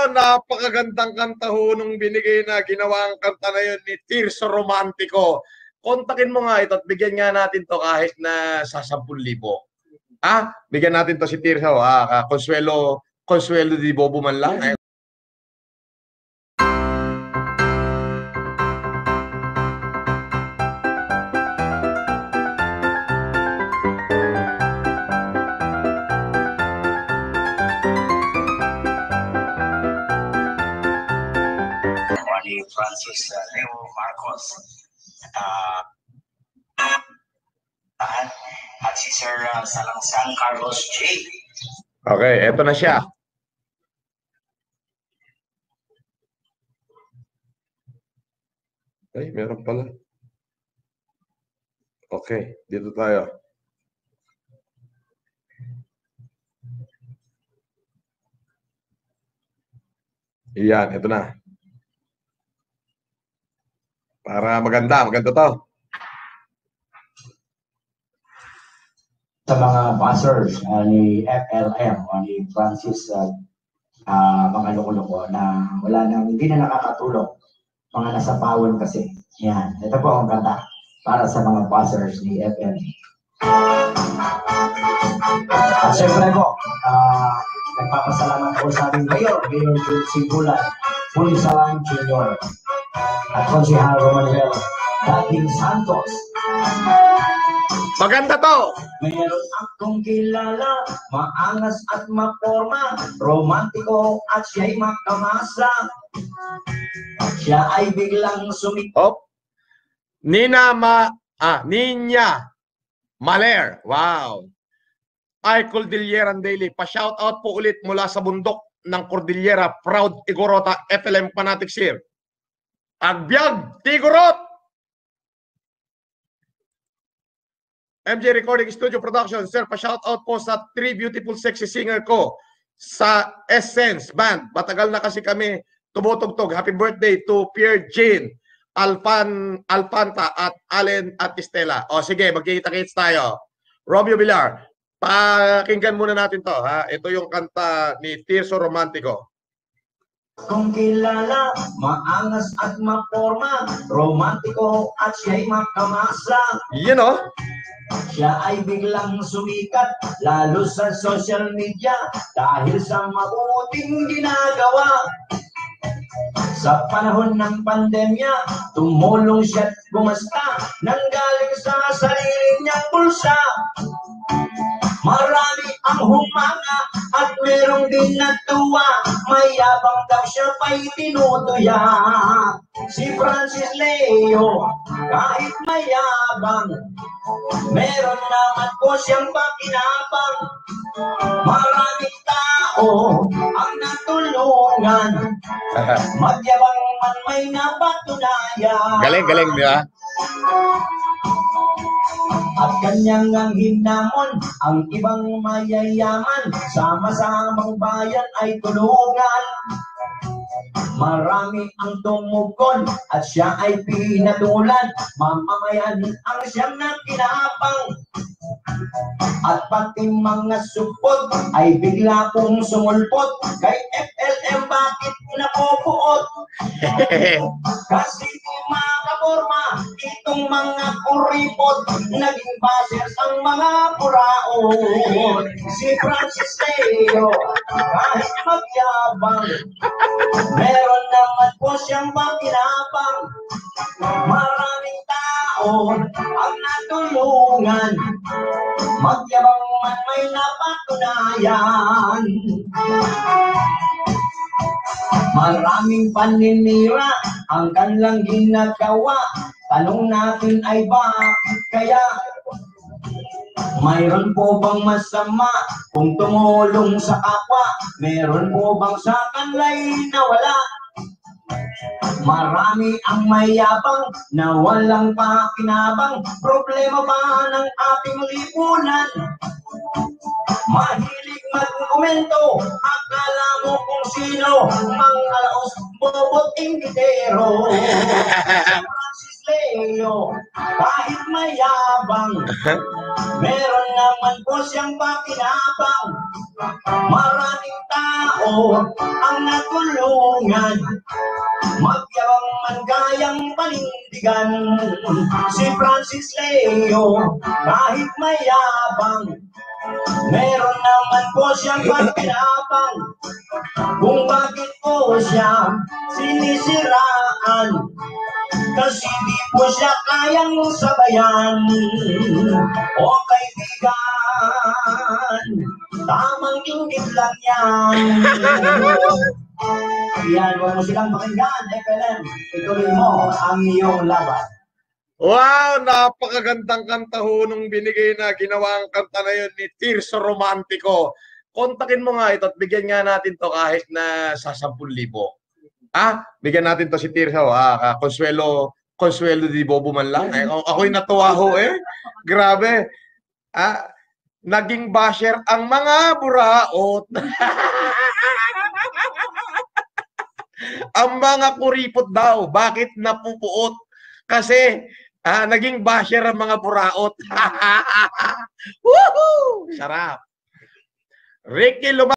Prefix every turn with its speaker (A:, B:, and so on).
A: napakagandang kanta ho nung binigay na ginawang kanta na yun ni Tirso Romantico. Kontakin mo nga ito at bigyan nga natin to kahit na sa 10,000. Bigyan natin to si Tirso. Consuelo di Bobo man lang.
B: Francis Leo Marcos at si Sir Salangsang Carlos J.
A: Okay, eto na siya. Ay, meron pala. Okay, dito tayo. Iyan, eto na. Para maganda to.
C: Sa mga buzzers ni FLM o ni Francis mga loko-loko na hindi na nakakatulong. Mga nasa pawon kasi. Yan. Ito po ang kanta para sa mga buzzers ni FLM. At syempre po, nagpapasalamat po sa aming Mayor Simbulan, Pulisalan Jr. at Konsehal Romanuel Dating Santos.
A: Maganda to!
C: Meron akong kilala, maangas at maporma, romantiko at siya'y makamasa. Siya ay biglang
A: Ninya Maler. Wow. Ay, Cordilleran Daily. Pa-shout out po ulit mula sa bundok ng Cordillera. Proud Igorota, FLM Fanatics here. Agbyag, Tigorot! MJ Recording Studio Production. Sir, pa-shout out po sa 3 beautiful sexy singer ko sa Essence Band. Matagal na kasi kami tumutugtog. Happy birthday to Pierre Jean, Alpanta at Allen at Estela. O sige, magkikita-kits tayo. Romeo Villar, pakinggan muna natin to. Ito yung kanta ni Tirso Romantico.
C: Kung kilala, maangas at maporma, romantiko at siya'y makamasa.
A: You know?
C: Siya ay biglang sumikat, lalo sa social media, dahil sa mabuting ginagawa. Sa panahon ng pandemya, tumulong siya't gumasta, nanggaling sa sarili niyang bulsa. Marami ang humanga at merong din natuwa, mayabang daw siya pa'y tinutuya. Si Francis Leo, kahit mayabang, meron naman po siyang pakinabang. Maraming tao ang natulungan, magyabang man may napatunayan.
A: Galing, di ba?
C: At kanyang ang hinamon ang ibang mayayaman, sama-samang bayan ay tulungan. Marami ang tumugon at siya ay pinatulan, mamamayan ang siyang nakinapang. At pati mga supot ay bigla pong sumulpot, kay FLM bakit napupuot? Kasi mga kaporma, itong mga kuripot, naging bashers ang mga puraon. Si Francis Leo, kahit magyabang, meron naman po siyang pakinabang. Maraming tao ang natulungan, magyabang man may napatunayan. Maraming paninira ang kanilang ginagawa, tanong natin ay bakit kaya? Mayroon po bang masama kung tumulong sa kapwa? Meron po bang sa kanlay nawala? Marami ang mayabang na walang pakinabang, problema ba ng ating lipunan? Mahilig magkomento, akala mo kung sino, mga laos, bobot, inditero. Francis Leo, kahit mayabang, meron naman po siyang pakinabang. Maraming tao ang natulungan, karunungan, magyabang man kayang panindigan. Si Francis Leo, kahit mayabang, meron naman po siyang pagkinabang. Kung bakit po siya sinisiraan, kasi di po siya kayang sabayan. O kaibigan, tamang inggit lang yan. Yan, huwag mo silang pakinggan, FLM. Ituloy mo ang iyong laban.
A: Wow, napakagandang kanta ho nung binigay na ginawang kanta na yun ni Tirso Romantico. Kontakin mo nga ito at bigyan nga natin to kahit na sa 10,000. Bigyan natin to si Tirso. Consuelo di Bobo man lang. Ako'y natuwa ho eh. Grabe. Naging basher ang mga buraot. Ang mga kuripot daw. Bakit napupuot? Kasi naging basher ang mga buraot. Woohoo! Sarap. Ricky Lumar